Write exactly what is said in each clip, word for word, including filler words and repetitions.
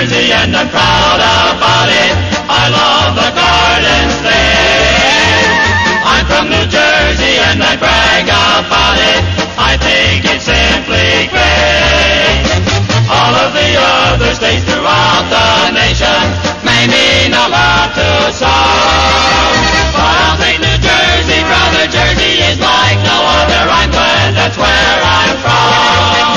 Jersey and I'm proud about it. I love the Garden State. I'm from New Jersey and I brag about it. I think it's simply great. All of the other states throughout the nation may mean a lot to some, but I'll take New Jersey, brother. Jersey is like no other. I'm glad that's where I'm from.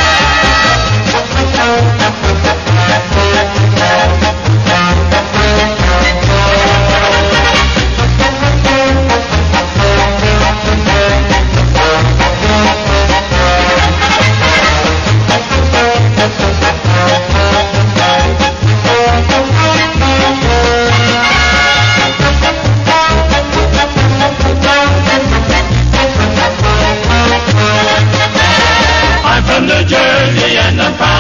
New Jersey and I'm proud